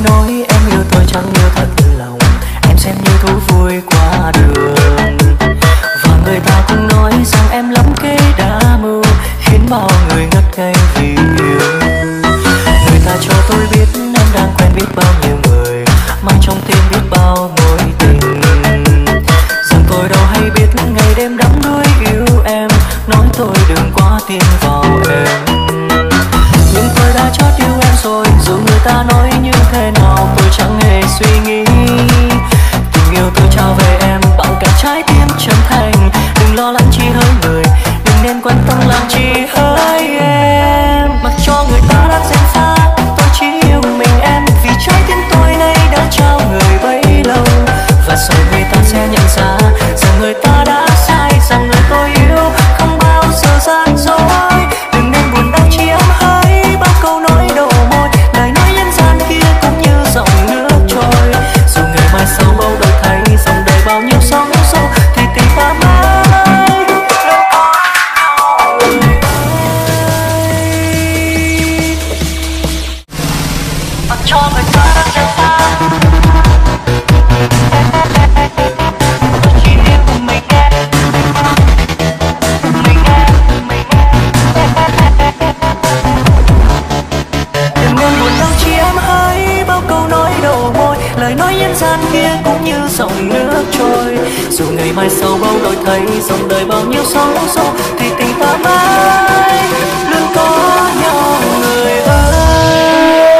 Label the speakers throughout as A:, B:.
A: nói em yêu tôi chẳng yêu thật lòng, em xem như thú vui qua đường. Và người ta cũng nói rằng em lắm kế đa mưu, khiến bao người ngất ngây vì yêu. Người ta cho tôi biết em đang quen biết bao nhiêu người, mang trong tim biết bao mối tình. Rằng tôi đâu hay biết ngày đêm đắm đuối yêu em, nói tôi đừng quá tin vào em. Nhưng tôi đã chót yêu em rồi, dù người ta nói như thế nào tôi chẳng hề suy nghĩ. Tình yêu tôi trao về em bằng cả trái tim chân thành, đừng lo lắng chi hỡi người, đừng nên quan tâm làm chi hỡi em. Mặc cho người ta đang dèm pha, tôi chỉ yêu mình em, vì trái tim tôi nay đã trao người bấy lâu. Và rồi người ta sẽ nhận ra rằng người ta đã sai, rằng người tôi yêu không bao giờ gian dối. Đừng nên buồn đau chi em hỡi bao câu nói đầu môi, lời nói nhân gian kia cũng như dòng nước trôi. Dù ngày mai sau bao đổi thay, dòng đời bao nhiêu sóng xô, thì tình ta mãi luôn có nhau người ơi. Mặc cho người ta đang dèm pha, tôi chỉ yêu mình em, mình em, mình em. Đừng nên buồn đau chi em hỡi bao câu nói đầu môi, lời nói nhân gian kia cũng như dòng nước trôi. Dù ngày mai sau bao đổi thay, dòng đời bao nhiêu sóng xô, thì tình ta mãi luôn có nhau người ơi.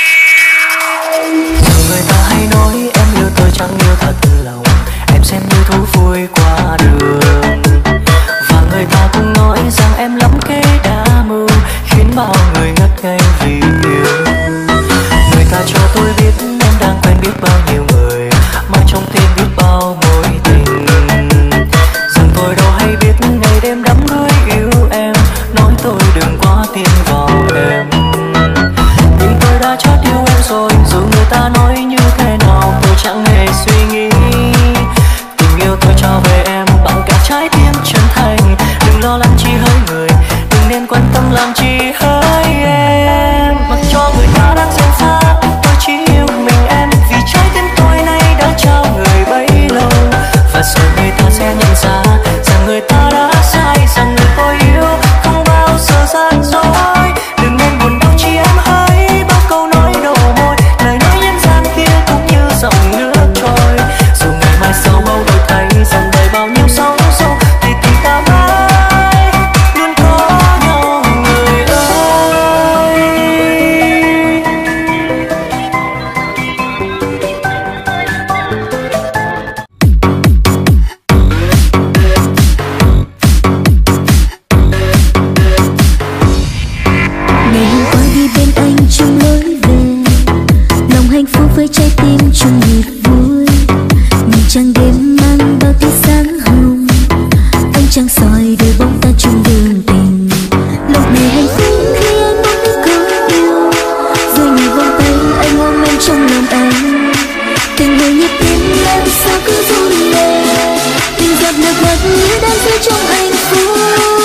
A: Dù người ta hay nói em yêu tôi chẳng yêu thật lòng, em xem như thú vui qua đường. Và người ta cũng nói rằng em lắm kế đa mưu, khiến bao người ngất ngây vì yêu. Người ta cho tôi biết em đang quen biết bao nhiêu người, mang trong tim biết bao mối tình. Rằng tôi đâu hay biết ngày đêm đắm đuối yêu em, nói tôi đừng quá tin vào em. Nhưng tôi đã chót yêu em rồi, dù người ta nói như thế nào tôi chẳng hề suy nghĩ. Tình yêu tôi trao về em bằng cả trái tim chân thành, đừng lo lắng chi hỡi người, đừng nên quan tâm làm chi hỡi em. Mặc cho người ta đang dèm pha, tôi chỉ yêu mình em, vì trái tim tôi nay đã trao người bấy lâu. Và rồi người ta sẽ nhận ra rằng người ta đã sai, rằng người tôi yêu không bao giờ gian dối. Đừng nên buồn đau chi em hỡi bao câu nói đầu môi, lời nói nhân gian kia cũng như dòng nước trôi. Dù ngày mai sau bao đổi thay, dòng đời bao nhiêu sóng xô, thì tình ta mãi luôn có nhau người ơi.
B: Ngày hôm qua đi bên anh chung lối về, lòng hạnh phúc với trái tim chung nhịp vui. Nhìn trăng đêm mang bao tia sáng hồng, anh trăng soi đôi bóng ta chung đường tình. Lúc này hạnh phúc khi anh muốn được câu yêu, rồi nhịp vòng tay anh ôm em trong lòng anh. Tình người nhịp tim em sao cứ run lên, tình giọt nước mắt như đang rơi trong hạnh phúc.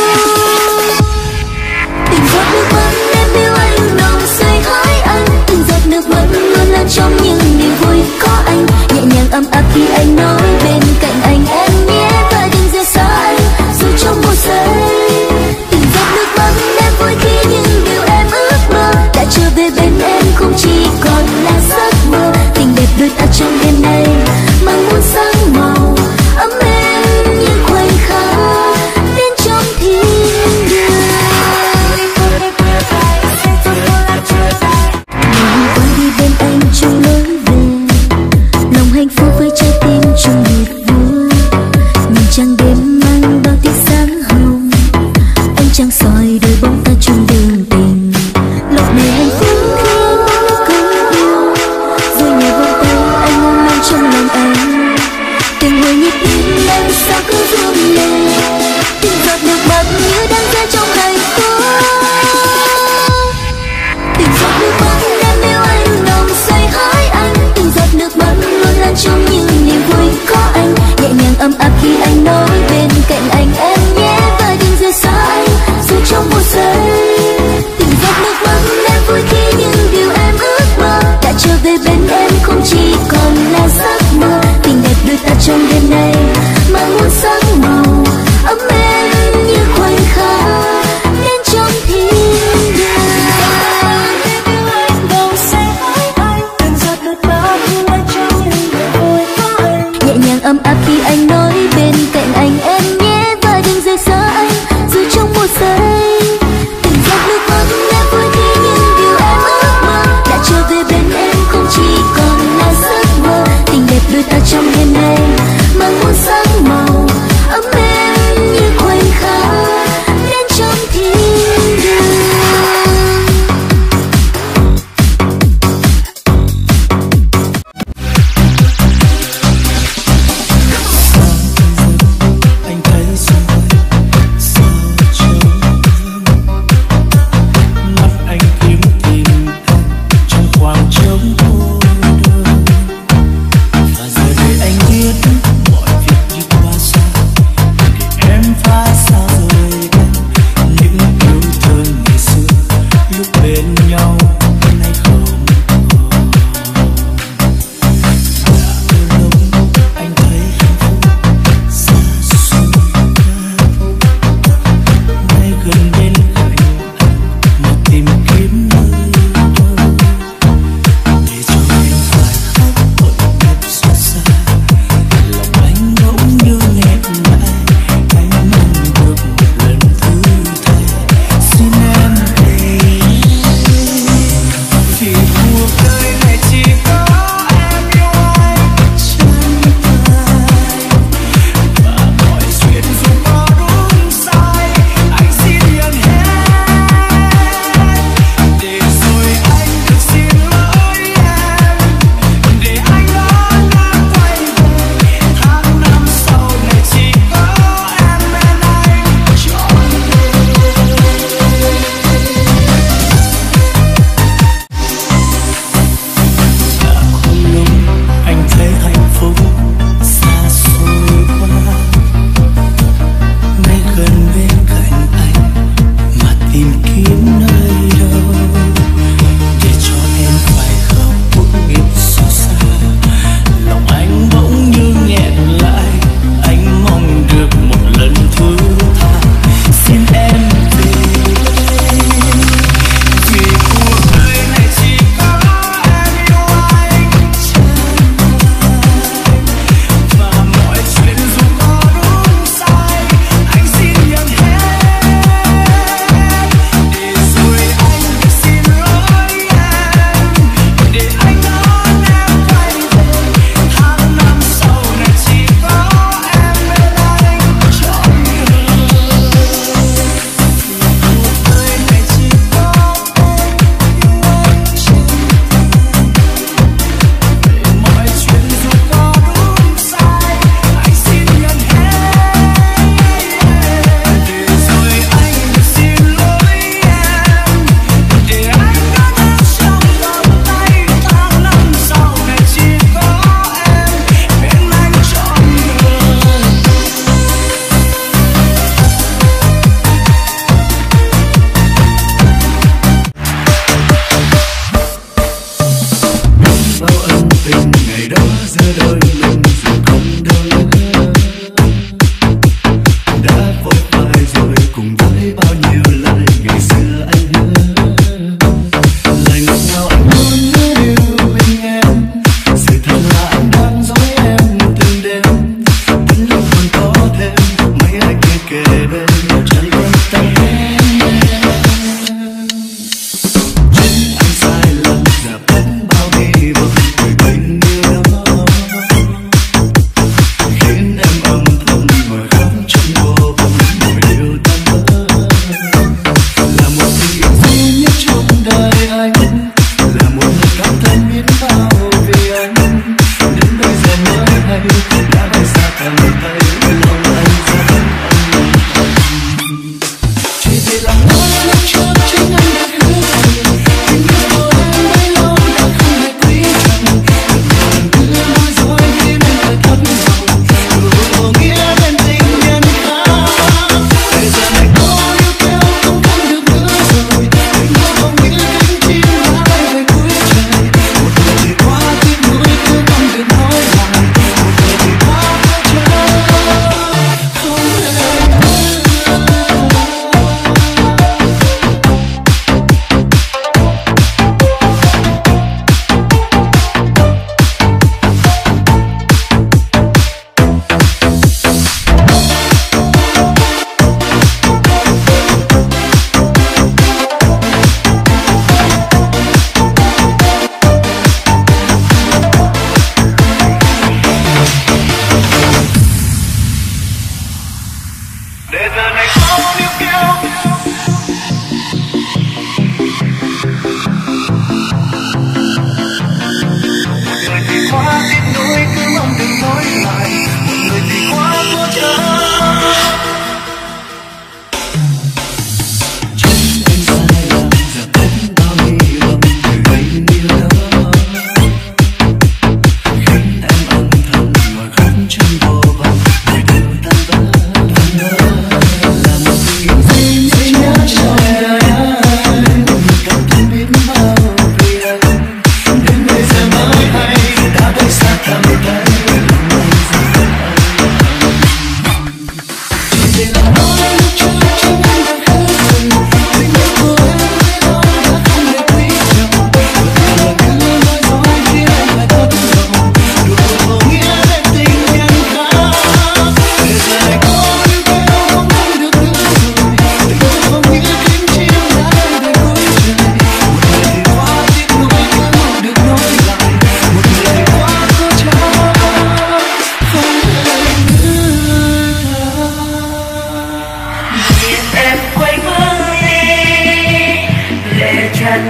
B: Tình giọt nước mắt em yêu anh nồng say hỡi anh, tình giọt nước mắt luôn là trong những niềm vui có anh. Nhẹ nhàng ấm áp khi anh nói bên cạnh anh em nhé, và đừng rời xa anh dù trong một giây. Tình giọt nước mắt em vui khi những điều em ước mơ đã trở về bên em, không chỉ còn là giấc mơ. Tình đẹp đôi ta trong đêm nay mang muôn sáng màu ấm êm như khoảnh khắc đến trong thiên đường. Ngày hôm qua đi bên anh chung lối về, lòng hạnh phúc với trái tim chung nhịp vui.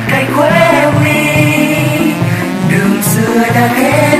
A: cánh khóe huy đường xưa đã kết